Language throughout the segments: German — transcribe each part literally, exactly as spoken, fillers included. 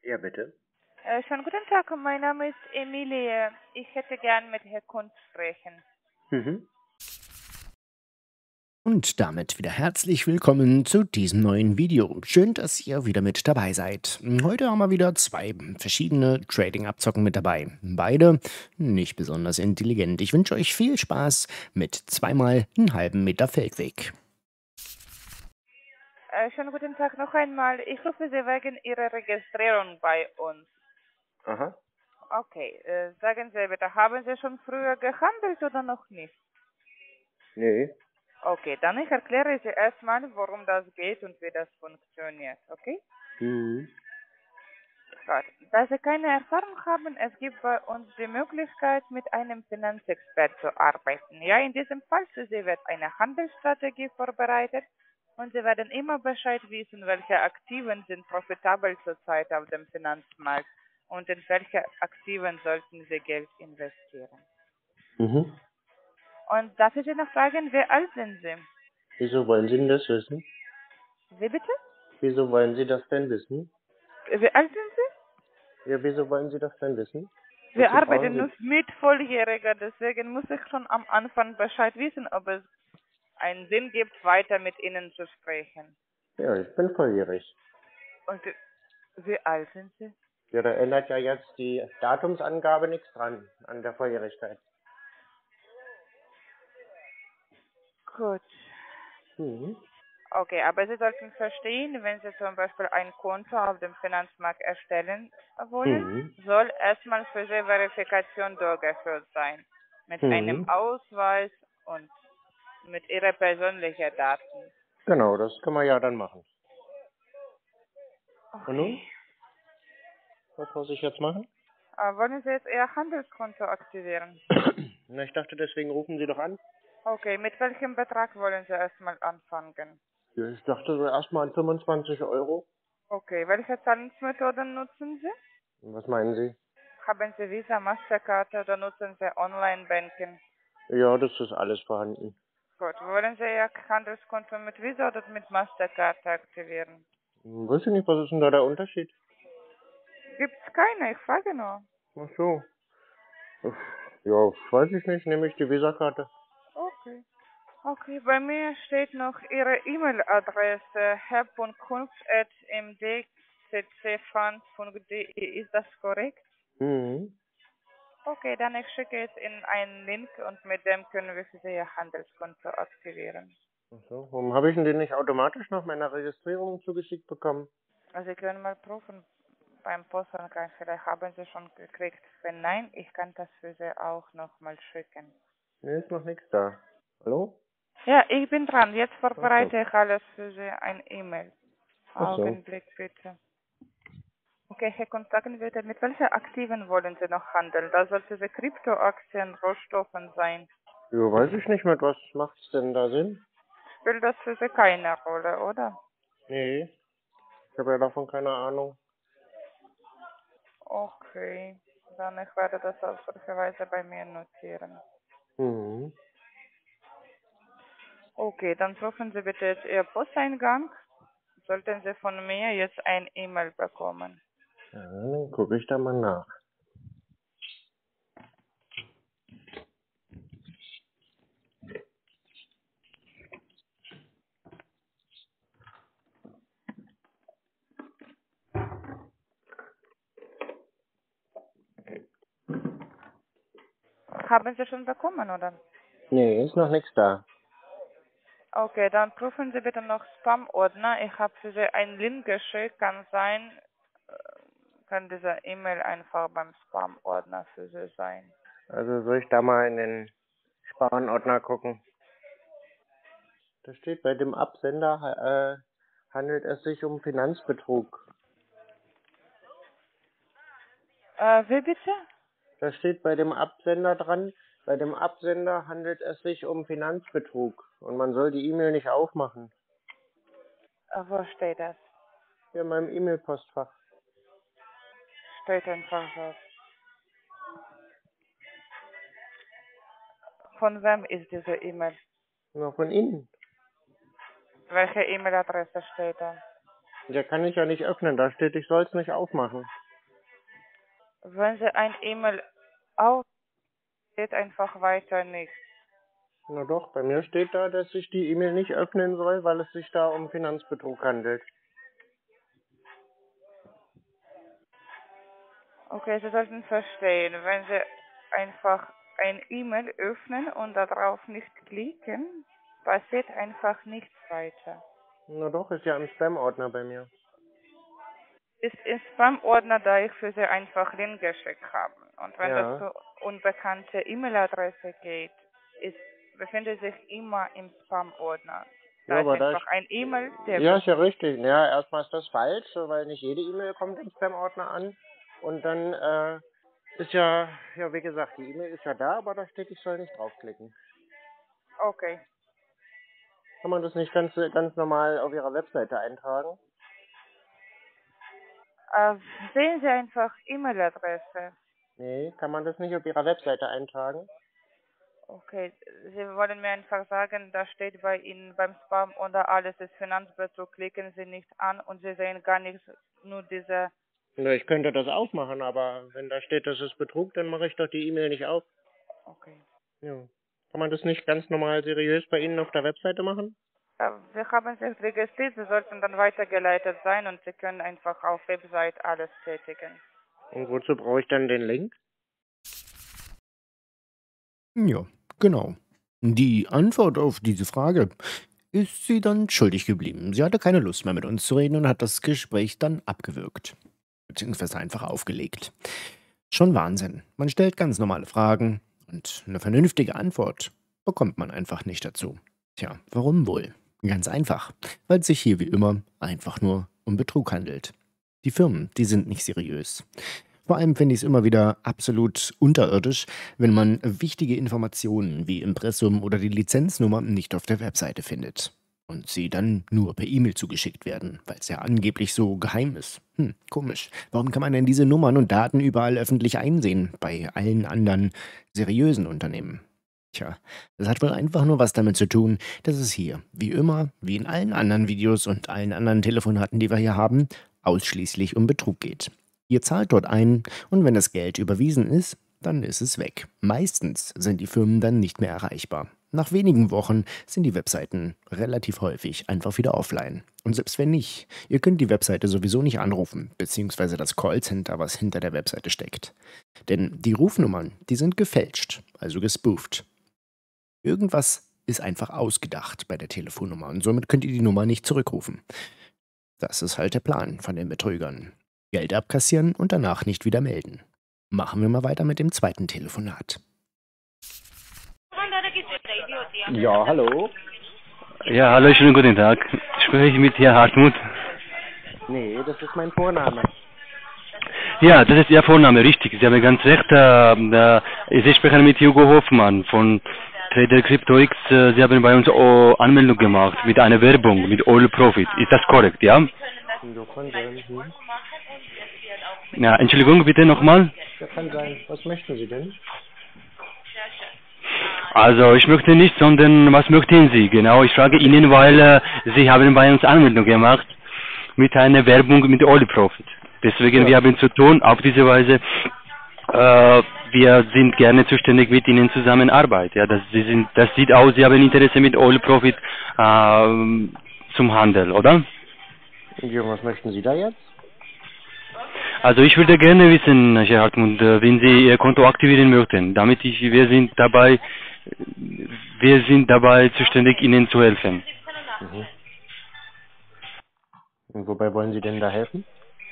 Ja, bitte. Äh, schönen guten Tag, mein Name ist Emilie. Ich hätte gern mit Herrn Kunz sprechen. Mhm. Und damit wieder herzlich willkommen zu diesem neuen Video. Schön, dass ihr wieder mit dabei seid. Heute haben wir wieder zwei verschiedene Trading-Abzocken mit dabei. Beide nicht besonders intelligent. Ich wünsche euch viel Spaß mit zweimal einen halben Meter Feldweg. Äh, schönen guten Tag noch einmal. Ich rufe Sie wegen Ihrer Registrierung bei uns. Aha. Okay, äh, sagen Sie bitte, haben Sie schon früher gehandelt oder noch nicht? Nee. Okay, dann ich erkläre Sie erstmal, worum das geht und wie das funktioniert, okay? Mhm. Gut. Da Sie keine Erfahrung haben, es gibt bei uns die Möglichkeit, mit einem Finanzexpert zu arbeiten. Ja, in diesem Fall für Sie wird eine Handelsstrategie vorbereitet und Sie werden immer Bescheid wissen, welche Aktiven sind profitabel zurzeit auf dem Finanzmarkt und in welche Aktiven sollten Sie Geld investieren. Mhm. Und darf ich Sie noch fragen, wie alt sind Sie? Wieso wollen Sie denn das wissen? Wie bitte? Wieso wollen Sie das denn wissen? Wie alt sind Sie? Ja, wieso wollen Sie das denn wissen? Wir Wozu brauchen arbeiten nur Sie... mit Volljähriger, deswegen muss ich schon am Anfang Bescheid wissen, ob es einen Sinn gibt, weiter mit Ihnen zu sprechen. Ja, ich bin volljährig. Und wie alt sind Sie? Ja, da ändert ja jetzt die Datumsangabe nichts dran an der Volljährigkeit. Gut. Mhm. Okay, aber Sie sollten verstehen, wenn Sie zum Beispiel ein Konto auf dem Finanzmarkt erstellen wollen, Mhm. soll erstmal für Sie Verifikation durchgeführt sein. Mit einem Mhm. Ausweis und mit Ihrer persönlichen Daten. Genau, das können wir ja dann machen. Und Okay. nun? Was muss ich jetzt machen? Äh, wollen Sie jetzt Ihr Handelskonto aktivieren? Na, ich dachte, deswegen rufen Sie doch an. Okay, mit welchem Betrag wollen Sie erstmal anfangen? Ja, ich dachte so erstmal an fünfundzwanzig Euro. Okay, welche Zahlungsmethoden nutzen Sie? Was meinen Sie? Haben Sie Visa, Mastercard oder nutzen Sie Online-Banking? Ja, das ist alles vorhanden. Gut, wollen Sie Ihr Handelskonto mit Visa oder mit Mastercard aktivieren? Hm, weiß ich nicht, was ist denn da der Unterschied? Gibt's keine, ich frage nur. Ach so. Uff, ja, weiß ich nicht, nehme ich die Visakarte. Okay. Okay, bei mir steht noch Ihre E-Mail-Adresse herr punkt kunz at m d c c fund punkt d e. Ist das korrekt? Mhm. Okay, dann ich schicke es Ihnen einen Link und mit dem können wir für Sie Ihr Handelskonto aktivieren. Ach so. Warum habe ich denn den nicht automatisch nach meiner Registrierung zugeschickt bekommen? Also Sie können mal prüfen beim Posteingang, vielleicht haben Sie schon gekriegt. Wenn nein, ich kann das für Sie auch nochmal schicken. Nee, ist noch nichts da. Hallo? Ja, ich bin dran. Jetzt Ach so. vorbereite ich alles für Sie ein E-Mail. Ach so. Augenblick bitte. Okay, Herr Kontakten bitte. Mit welchen Aktiven wollen Sie noch handeln? Da sollte Sie Kryptoaktien, Rohstoffen sein. Ja, weiß ich nicht, mit was macht's denn da Sinn? Spielt das für Sie keine Rolle, oder? Nee, ich habe ja davon keine Ahnung. Okay, dann ich werde das auf solche Weise bei mir notieren. Mhm. Okay, dann prüfen Sie bitte jetzt Ihr Posteingang. Sollten Sie von mir jetzt ein E-Mail bekommen. Ja, dann gucke ich da mal nach. Haben Sie schon bekommen, oder? Nee, ist noch nichts da. Okay, dann prüfen Sie bitte noch Spam-Ordner. Ich habe für Sie einen Link geschickt. Kann sein, äh, kann diese E-Mail einfach beim Spam-Ordner für Sie sein. Also soll ich da mal in den Sparenordner gucken? Da steht, bei dem Absender äh, handelt es sich um Finanzbetrug. Äh, wie bitte? Da steht bei dem Absender dran, bei dem Absender handelt es sich um Finanzbetrug und man soll die E-Mail nicht aufmachen. Äh, wo steht das? Hier in meinem E-Mail-Postfach. Steht einfach so. Von wem ist diese E-Mail? Nur von Ihnen. Welche E-Mail-Adresse steht da? Der kann ich ja nicht öffnen, da steht, ich soll es nicht aufmachen. Wenn Sie ein E-Mail auf, geht einfach weiter nicht. Na doch, bei mir steht da, dass ich die E-Mail nicht öffnen soll, weil es sich da um Finanzbetrug handelt. Okay, Sie sollten verstehen, wenn Sie einfach ein E-Mail öffnen und darauf nicht klicken, passiert einfach nichts weiter. Na doch, ist ja im Spam-Ordner bei mir. Ist im Spam-Ordner, da ich für Sie einfach Link geschickt habe. Und wenn Ja. das zu unbekannte E-Mail-Adresse geht, ist, befindet sich immer im Spam-Ordner. Da Ja, ist aber da einfach ein E-Mail, der Ja, ist ja richtig. Ja, erstmal ist das falsch, weil nicht jede E-Mail kommt im Spam-Ordner an. Und dann äh, ist ja, ja, wie gesagt, die E-Mail ist ja da, aber da steht, ich soll nicht draufklicken. Okay. Kann man das nicht ganz, ganz normal auf Ihrer Webseite eintragen? Äh, sehen Sie einfach E-Mail-Adresse. Nee, kann man das nicht auf Ihrer Webseite eintragen? Okay, Sie wollen mir einfach sagen, da steht bei Ihnen beim Spam oder alles ist Finanzbetrug, klicken Sie nicht an und Sie sehen gar nichts, nur diese... Na, ich könnte das aufmachen, aber wenn da steht, das ist Betrug, dann mache ich doch die E-Mail nicht auf. Okay. Ja. Kann man das nicht ganz normal seriös bei Ihnen auf der Webseite machen? Ja, wir haben sich registriert, Sie sollten dann weitergeleitet sein und Sie können einfach auf Website alles tätigen. Und wozu brauche ich dann den Link? Ja, genau. Die Antwort auf diese Frage ist sie dann schuldig geblieben. Sie hatte keine Lust mehr mit uns zu reden und hat das Gespräch dann abgewürgt. Beziehungsweise einfach aufgelegt. Schon Wahnsinn. Man stellt ganz normale Fragen und eine vernünftige Antwort bekommt man einfach nicht dazu. Tja, warum wohl? Ganz einfach, weil es sich hier wie immer einfach nur um Betrug handelt. Die Firmen, die sind nicht seriös. Vor allem finde ich es immer wieder absolut unterirdisch, wenn man wichtige Informationen wie Impressum oder die Lizenznummer nicht auf der Webseite findet. Und sie dann nur per E-Mail zugeschickt werden, weil es ja angeblich so geheim ist. Hm, komisch. Warum kann man denn diese Nummern und Daten überall öffentlich einsehen, bei allen anderen seriösen Unternehmen? Tja, das hat wohl einfach nur was damit zu tun, dass es hier, wie immer, wie in allen anderen Videos und allen anderen Telefonaten, die wir hier haben, ausschließlich um Betrug geht. Ihr zahlt dort ein und wenn das Geld überwiesen ist, dann ist es weg. Meistens sind die Firmen dann nicht mehr erreichbar. Nach wenigen Wochen sind die Webseiten relativ häufig einfach wieder offline. Und selbst wenn nicht, ihr könnt die Webseite sowieso nicht anrufen, beziehungsweise das Callcenter, was hinter der Webseite steckt. Denn die Rufnummern, die sind gefälscht, also gespooft. Irgendwas ist einfach ausgedacht bei der Telefonnummer und somit könnt ihr die Nummer nicht zurückrufen. Das ist halt der Plan von den Betrügern. Geld abkassieren und danach nicht wieder melden. Machen wir mal weiter mit dem zweiten Telefonat. Ja, hallo? Ja, hallo, schönen guten Tag. Spreche ich mit Herrn Hartmut? Nee, das ist mein Vorname. Ja, das ist Ihr Vorname, richtig. Sie haben ganz recht. Äh, äh, Sie sprechen mit Hugo Hoffmann von Trader CryptoX. Äh, Sie haben bei uns oh, Anmeldung gemacht mit einer Werbung, mit Oil Profit. Ist das korrekt, ja? So kann sein. Hm? Ja, Entschuldigung, bitte nochmal. Ja, kann sein. Was möchten Sie denn? Also, ich möchte nicht, sondern was möchten Sie? Genau, ich frage Ihnen, weil äh, Sie haben bei uns Anmeldung gemacht mit einer Werbung mit Oil Profit. Deswegen, Ja. wir haben zu tun, auf diese Weise, äh, wir sind gerne zuständig mit Ihnen zusammenarbeiten. Ja, das, Sie sind, das sieht aus, Sie haben Interesse mit Oil Profit äh, zum Handel, oder? Ja, was möchten Sie da jetzt? Also ich würde gerne wissen, Herr Hartmut, äh, wenn Sie Ihr Konto aktivieren möchten, damit ich, wir sind dabei, wir sind dabei zuständig, Ihnen zu helfen. Mhm. Und wobei wollen Sie denn da helfen?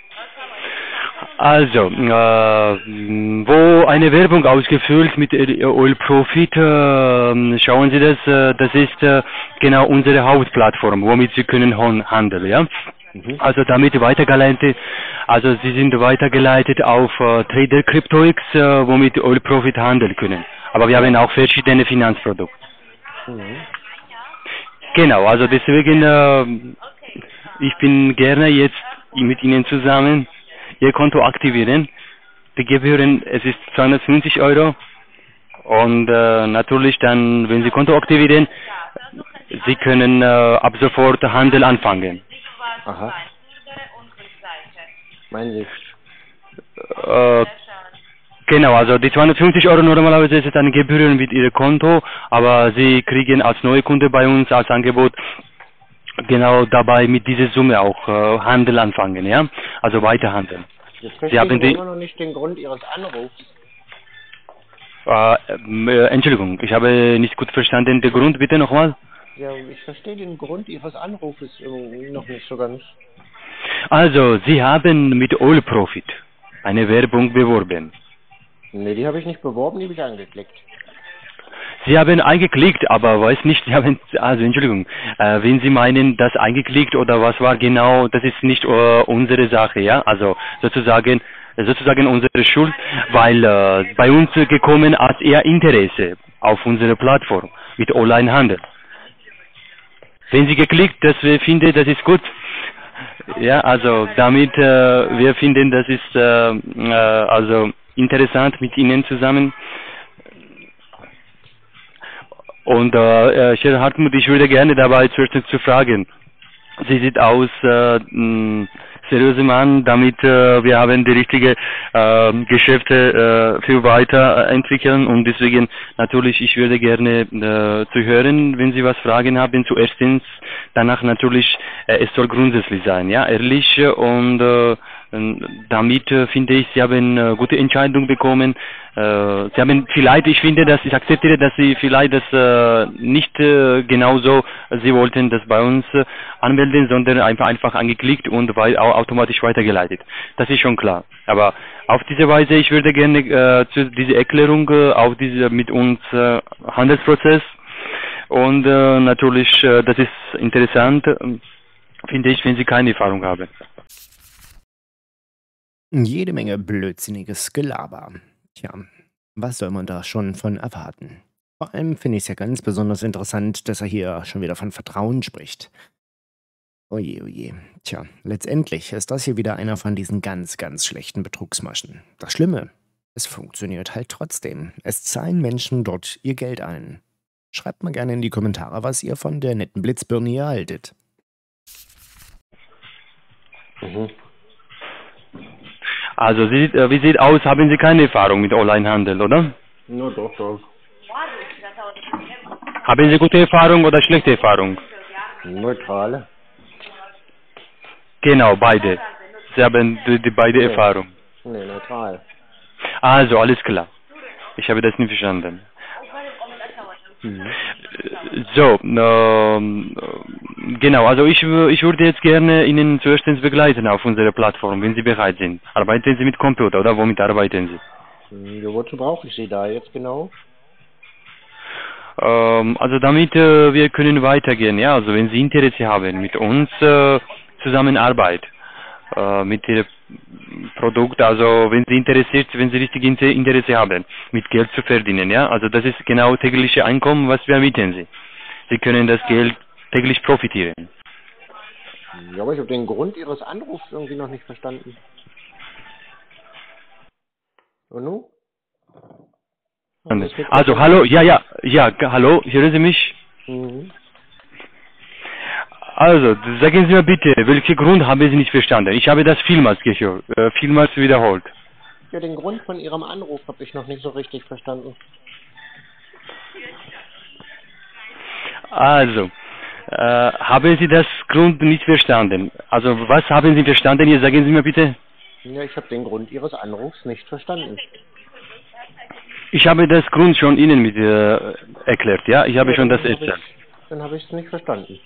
Also, äh, wo eine Werbung ausgefüllt mit Oil Profit, äh, schauen Sie das, äh, das ist äh, genau unsere Hauptplattform, womit Sie können handeln, ja. Mhm. Also damit weitergeleitet, also Sie sind weitergeleitet auf äh, Trader CryptoX, äh, womit Oil Profit handeln können. Aber wir haben auch verschiedene Finanzprodukte. Mhm. Genau, also deswegen, äh, ich bin gerne jetzt mit Ihnen zusammen Ihr Konto aktivieren. Die Gebühren, es ist zweihundertfünfzig Euro. Und äh, natürlich dann, wenn Sie Konto aktivieren, Sie können äh, ab sofort Handel anfangen. Aha. Meinen Sie? Äh, Genau, also die zweihundertfünfzig Euro normalerweise ist eine Gebühr mit Ihrem Konto, aber Sie kriegen als neue Kunde bei uns als Angebot genau dabei mit dieser Summe auch äh, Handel anfangen, ja, also weiterhandeln. Jetzt Sie verstehe haben ich die, immer noch nicht den Grund Ihres Anrufs. äh, äh, Entschuldigung, ich habe nicht gut verstanden. Der Grund bitte nochmal? Ja, ich verstehe den Grund Ihres Anrufes irgendwie noch nicht so ganz. Also, Sie haben mit All Profit eine Werbung beworben. Nee, die habe ich nicht beworben, die habe ich angeklickt. Sie haben eingeklickt, aber weiß nicht, Sie haben, also Entschuldigung, äh, wenn Sie meinen, das eingeklickt oder was war genau, das ist nicht äh, unsere Sache, ja, also sozusagen, sozusagen unsere Schuld, weil äh, bei uns gekommen als eher Interesse auf unsere Plattform mit Onlinehandel. Wenn Sie geklickt, das wir finden, das ist gut. Ja, also damit äh, wir finden, das ist äh, äh, also interessant mit Ihnen zusammen. Und äh, Herr Hartmut, ich würde gerne dabei zuerst zu fragen. Sie sieht aus äh, ein seriöser Mann, damit äh, wir haben die richtige äh, Geschäfte äh, für weiterentwickeln und deswegen natürlich, ich würde gerne äh, zu hören, wenn Sie was Fragen haben, zuerstens, danach natürlich, äh, es soll grundsätzlich sein, ja, ehrlich und äh, damit äh, finde ich, Sie haben eine gute Entscheidung bekommen. Äh, Sie haben vielleicht, ich finde, dass ich akzeptiere, dass Sie vielleicht das äh, nicht äh, genauso, Sie wollten das bei uns äh, anmelden, sondern einfach einfach angeklickt und wei automatisch weitergeleitet. Das ist schon klar. Aber auf diese Weise, ich würde gerne äh, zu dieser Erklärung äh, auf diese mit uns äh, Handelsprozess und äh, natürlich, äh, das ist interessant, äh, finde ich, wenn Sie keine Erfahrung haben. Jede Menge blödsinniges Gelaber. Tja, was soll man da schon von erwarten? Vor allem finde ich es ja ganz besonders interessant, dass er hier schon wieder von Vertrauen spricht. Oje, oje. Tja, letztendlich ist das hier wieder einer von diesen ganz, ganz schlechten Betrugsmaschen. Das Schlimme, es funktioniert halt trotzdem. Es zahlen Menschen dort ihr Geld ein. Schreibt mal gerne in die Kommentare, was ihr von der netten Blitzbirne hier haltet. Mhm. Also, Sie, äh, wie sieht aus, haben Sie keine Erfahrung mit Onlinehandel, oder? Na doch, doch. Haben Sie gute Erfahrung oder schlechte Erfahrung? Neutrale. Genau, beide. Sie haben die, die beide Nee. Erfahrung. Nee, neutral. Also, alles klar. Ich habe das nicht verstanden. Mhm. So, ähm, genau, also ich, ich würde jetzt gerne Ihnen zuerst begleiten auf unserer Plattform, wenn Sie bereit sind. Arbeiten Sie mit Computer oder womit arbeiten Sie? Ja, wozu brauche ich Sie da jetzt genau? Ähm, also damit äh, wir können weitergehen, ja, also wenn Sie Interesse haben mit uns äh, Zusammenarbeit, äh, mit Ihrem Produkt, also wenn Sie interessiert, wenn Sie richtig Interesse haben, mit Geld zu verdienen, ja, also das ist genau tägliche Einkommen, was wir bieten Sie. Sie können das Geld täglich profitieren. Ja, aber ich habe den Grund Ihres Anrufs irgendwie noch nicht verstanden. Und nun? Also, hallo, ja, ja, ja, hallo, hören Sie mich? Mhm. Also, sagen Sie mir bitte, welchen Grund haben Sie nicht verstanden? Ich habe das vielmals gehört, äh, vielmals wiederholt. Ja, den Grund von Ihrem Anruf habe ich noch nicht so richtig verstanden. Also, äh, haben Sie das Grund nicht verstanden? Also, was haben Sie verstanden? Jetzt sagen Sie mir bitte. Ja, ich habe den Grund Ihres Anrufs nicht verstanden. Ich habe das Grund schon Ihnen mit äh, erklärt, ja? Ich habe Ja, schon das dann hab erzählt. ich- Dann habe ich es nicht verstanden.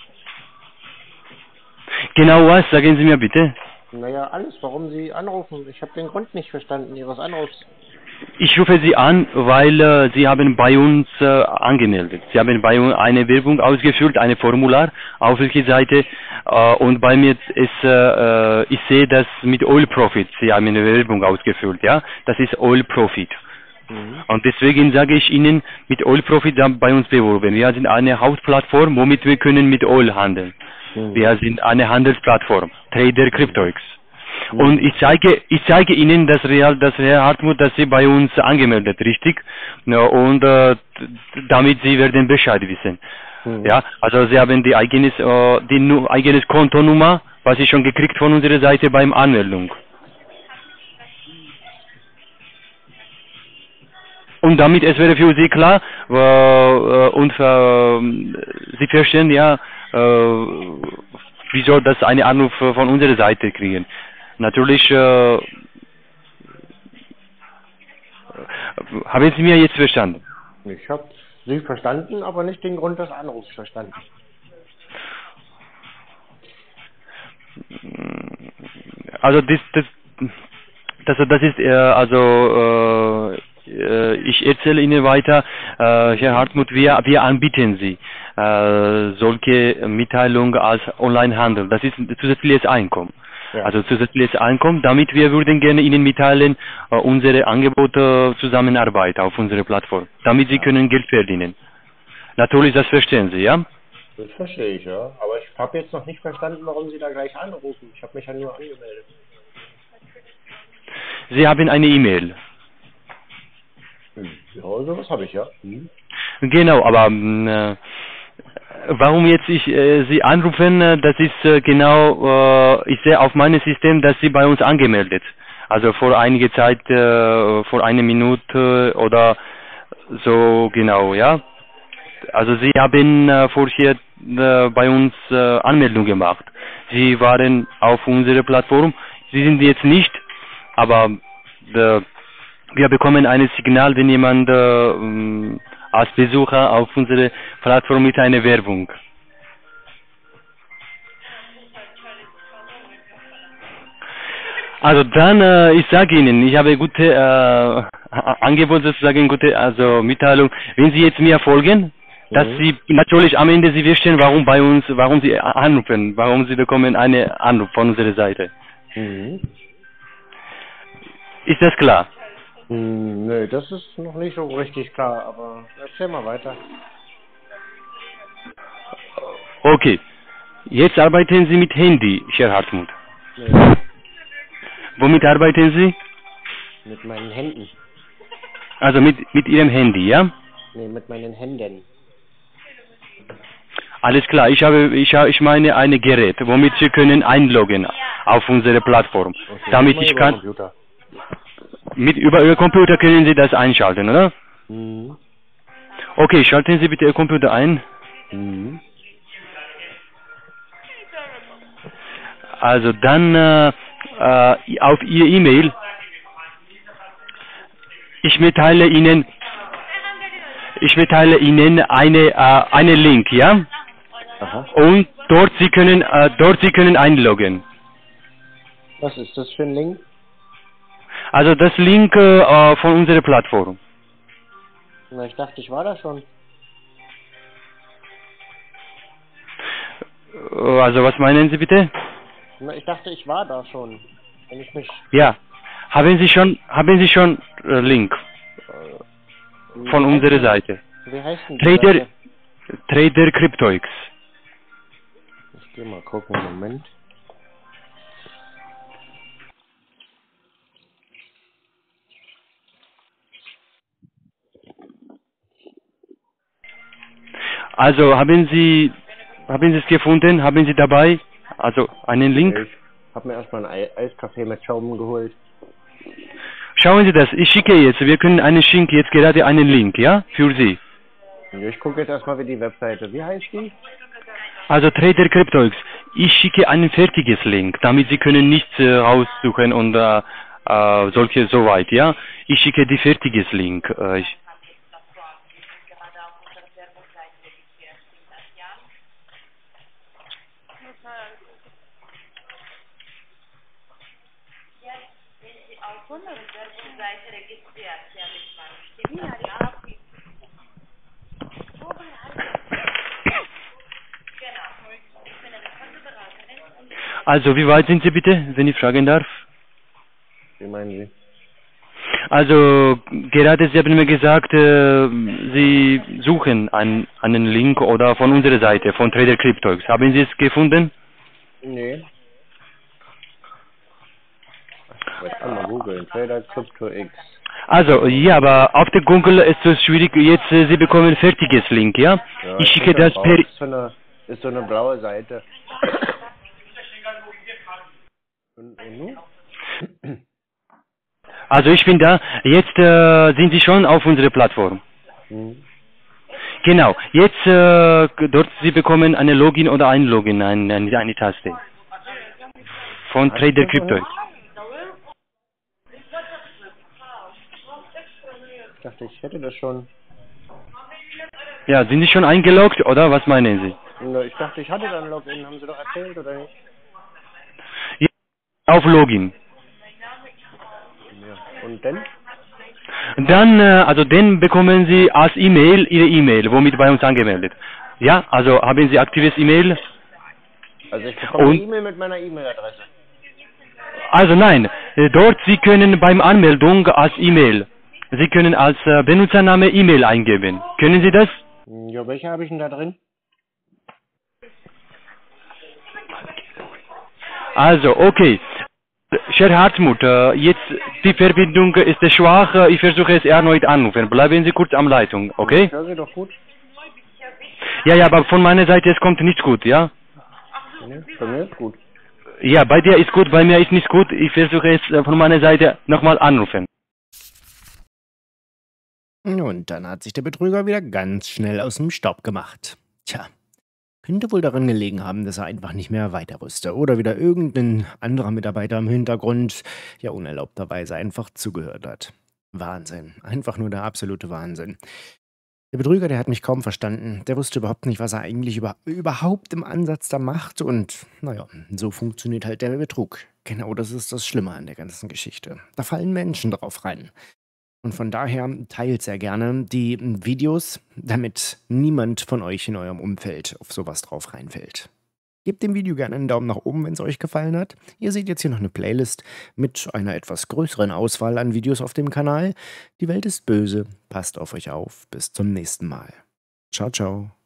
Genau was? Sagen Sie mir bitte. Naja, alles, warum Sie anrufen. Ich habe den Grund nicht verstanden Ihres Anrufs. Ich rufe Sie an, weil äh, Sie haben bei uns äh, angemeldet. Sie haben bei uns eine Werbung ausgefüllt, ein Formular auf welche Seite äh, und bei mir ist, äh, ich sehe, dass mit All Profit Sie haben eine Werbung ausgefüllt, ja? Das ist All Profit. Mhm. Und deswegen sage ich Ihnen, mit All Profit haben bei uns beworben. Wir sind eine Hauptplattform, womit wir können mit All handeln. Mhm. Wir sind eine Handelsplattform, Trader CryptoX. Mhm. Und ich zeige, ich zeige Ihnen das Real, das Herr Hartmut, dass Sie bei uns angemeldet, richtig? Ja, und äh, damit Sie werden Bescheid wissen. Mhm. Ja, also Sie haben die eigenes, äh, die nu, eigenes Kontonummer, was Sie schon gekriegt von unserer Seite beim Anmeldung. Und damit es wäre für Sie klar äh, und äh, Sie verstehen ja, äh, wieso das eine Anruf von unserer Seite kriegen. Natürlich äh, haben Sie mir jetzt verstanden. Ich habe Sie verstanden, aber nicht den Grund des Anrufs verstanden. Also das, das, das, das ist äh, also äh, ich erzähle Ihnen weiter, äh, Herr Hartmut, wir, wir anbieten Sie äh, solche Mitteilungen als Onlinehandel. Das ist zusätzliches Einkommen. Ja. Also zusätzliches Einkommen, damit wir würden gerne Ihnen mitteilen, äh, unsere Angebote Zusammenarbeit auf unserer Plattform, damit Sie können Geld verdienen. Natürlich, das verstehen Sie, ja? Das verstehe ich, ja. Aber ich habe jetzt noch nicht verstanden, warum Sie da gleich anrufen. Ich habe mich ja nur angemeldet. Sie haben eine E-Mail. Hm. Ja, sowas habe ich, ja. Hm. Genau, aber äh, warum jetzt ich äh, Sie anrufen, äh, das ist äh, genau, äh, ich sehe auf meinem System, dass Sie bei uns angemeldet. Also vor einiger Zeit, äh, vor einer Minute oder so genau, ja. Also Sie haben äh, vorher äh, bei uns äh, Anmeldung gemacht. Sie waren auf unserer Plattform. Sie sind jetzt nicht, aber äh, wir bekommen ein Signal, wenn jemand äh, als Besucher auf unsere Plattform mit einer Werbung. Also dann, äh, ich sage Ihnen, ich habe gute äh, Angebot sozusagen, gute also Mitteilung. Wenn Sie jetzt mir folgen, mhm. dass Sie natürlich am Ende Sie verstehen, warum bei uns, warum Sie anrufen, warum Sie bekommen eine Anruf von unserer Seite. Mhm. Ist das klar? Hm, nö, das ist noch nicht so richtig klar, aber erzähl mal weiter. Okay. Jetzt arbeiten Sie mit Handy, Herr Hartmut. Nee. Womit arbeiten Sie? Mit meinen Händen. Also mit, mit Ihrem Handy, ja? Nee, mit meinen Händen. Alles klar, ich habe, ich habe, ich meine ein Gerät, womit Sie können einloggen auf unsere Plattform. Okay, Damit ich kann, Computer. mit über Ihr Computer können Sie das einschalten, oder? Mhm. Okay, schalten Sie bitte Ihr Computer ein. Mhm. Also dann äh, äh, auf Ihr E-Mail, ich mitteile Ihnen, ich mitteile Ihnen eine, äh, eine Link, ja? Aha. Und dort Sie können, äh, dort Sie können einloggen. Was ist das für ein Link? Also das Link äh, von unserer Plattform. Na, ich dachte, ich war da schon. Äh, Also was meinen Sie bitte? Na, ich dachte, ich war da schon. Wenn ich mich... Ja. Haben Sie schon, haben Sie schon äh, Link Äh, von wie unserer heißt Seite? denn, wie heißt denn die Trader, Seite? Trader CryptoX. Ich geh mal gucken, Moment. Also haben Sie, haben Sie es gefunden? Haben Sie dabei? Also einen Link? Ich habe mir erstmal einen Ei- Eiskaffee mit Schaum geholt. Schauen Sie das, ich schicke jetzt, wir können einen schicken jetzt gerade einen Link, ja? Für Sie. Ich gucke jetzt erstmal wie die Webseite. Wie heißt die? Also Trader CryptoX. Ich schicke ein fertiges Link, damit Sie können nichts äh, raussuchen und äh, äh, solche soweit, ja? Ich schicke die fertiges Link. Äh, ich, Also wie weit sind Sie bitte, wenn ich fragen darf? Wie meinen Sie? Also gerade Sie haben mir gesagt, äh, Sie suchen einen, einen Link oder von unserer Seite, von Trader CryptoX. Haben Sie es gefunden? Nee. Ich kann mal googeln. Trader CryptoX. Also ja, aber auf der Google ist es schwierig. Jetzt äh, Sie bekommen fertiges Link, ja? Ja, Ich ist schicke da das drauf. per. Ist so eine, ist so eine blaue Seite. Und, und nun? Also ich bin da. Jetzt äh, sind Sie schon auf unserer Plattform. Hm. Genau. Jetzt äh, dort Sie bekommen eine Login oder ein Login, eine, eine, eine Taste. Von Hast du Trader das noch Crypto. nicht? Ich dachte, ich hätte das schon. Ja, sind Sie schon eingeloggt oder was meinen Sie? Na, ich dachte, ich hatte dann Login. Haben Sie doch erzählt, oder nicht? Ja, auf Login. Ja. Und dann? Dann, äh, also dann bekommen Sie als E-Mail Ihre E-Mail, womit bei uns angemeldet. Ja, also haben Sie aktives E-Mail? Also ich bekomme Und- eine E-Mail mit meiner E-Mail-Adresse. Also nein, äh, dort Sie können beim Anmeldung als E-Mail, Sie können als äh, Benutzername E-Mail eingeben. Können Sie das? Hm, Ja, welche habe ich denn da drin? Also, okay. Herr Hartmut, äh, jetzt die Verbindung ist schwach, äh, ich versuche es erneut anrufen. Bleiben Sie kurz am Leitung, okay? Ich höre Sie doch gut. Ja, ja, aber von meiner Seite es kommt nicht gut, ja? Ne? Bei mir ist gut. Ja, bei dir ist gut, bei mir ist nicht gut. Ich versuche es äh, von meiner Seite nochmal anrufen. Und dann hat sich der Betrüger wieder ganz schnell aus dem Staub gemacht. Tja, könnte wohl daran gelegen haben, dass er einfach nicht mehr weiter wusste oder wieder irgendein anderer Mitarbeiter im Hintergrund ja unerlaubterweise einfach zugehört hat. Wahnsinn, einfach nur der absolute Wahnsinn. Der Betrüger, der hat mich kaum verstanden. Der wusste überhaupt nicht, was er eigentlich über, überhaupt im Ansatz da macht. Und naja, so funktioniert halt der Betrug. Genau, das ist das Schlimme an der ganzen Geschichte. Da fallen Menschen drauf rein. Und von daher teilt sehr gerne die Videos, damit niemand von euch in eurem Umfeld auf sowas drauf reinfällt. Gebt dem Video gerne einen Daumen nach oben, wenn es euch gefallen hat. Ihr seht jetzt hier noch eine Playlist mit einer etwas größeren Auswahl an Videos auf dem Kanal. Die Welt ist böse, passt auf euch auf. Bis zum nächsten Mal. Ciao, ciao.